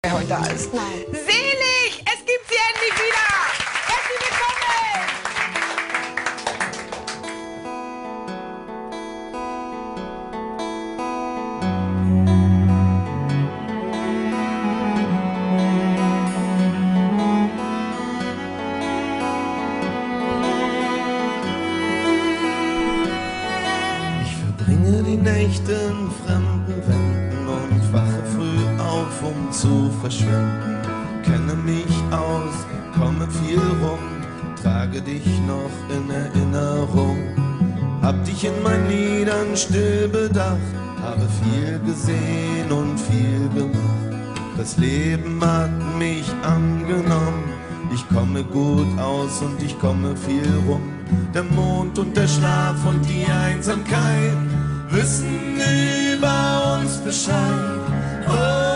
wer heute da ist. Nein. Selig! Es gibt sie endlich wieder! Herzlich willkommen! Ich verbringe die Nächte in fremden Wänden und wache früh auf, um zu verschwinden. Kenne mich aus, komme viel rum, trage dich noch in Erinnerung. Hab dich in meinen Liedern still bedacht, habe viel gesehen und viel gemacht. Das Leben hat mich angenommen, ich komme gut aus und ich komme viel rum. Der Mond und der Schlaf und die Einsamkeit wissen über uns Bescheid. Oh,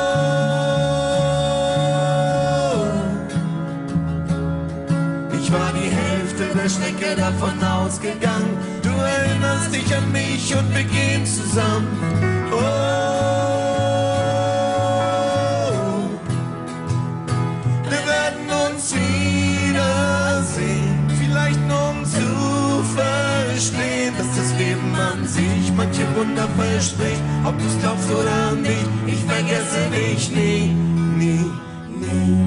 ich war die Hälfte der Strecke davon ausgegangen. Du erinnerst dich an mich und wir gehen zusammen. Oh, wir werden uns wiedersehen, vielleicht nur um zu verstehen, dass das Leben an sich manche Wunder verspricht. Ob du's glaubst oder nicht, ich vergesse dich nie, nie, nie.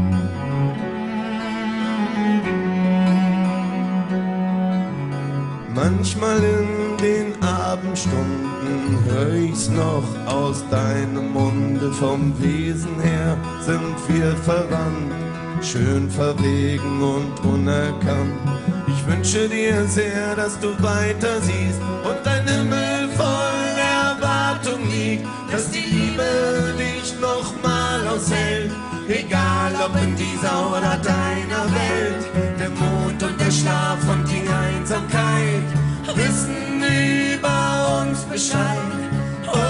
Manchmal in den Abendstunden hör ich's noch aus deinem Munde. Vom Wesen her sind wir verwandt, schön verwegen und unerkannt. Ich wünsche dir sehr, dass du weiter siehst und dein Himmel voll Erwartung liegt, dass die Liebe dich nochmal aushält, egal ob in dieser oder deiner Welt. Der Mond und der Schlaf und die Einsamkeit wissen über uns Bescheid. Oh,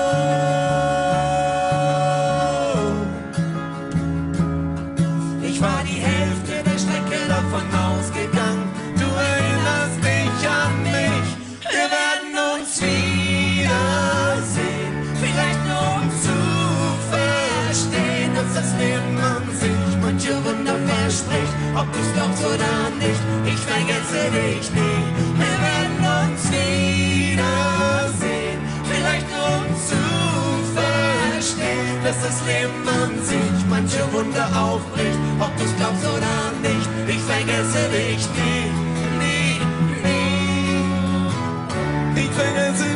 ich war die Hälfte der Strecke davon ausgegangen. Du erinnerst dich an mich. Wir werden uns wiedersehen, vielleicht nur um zu verstehen, dass das Leben an sich manche Wunder verspricht. Ob du's glaubst oder nicht, ich vergesse dich nie. Wir werden uns wiedersehen, vielleicht nur um zu verstehen, dass das Leben an sich manche Wunder aufbricht. Ob du's glaubst oder nicht, ich vergesse dich nie, nie, nie. Ich vergesse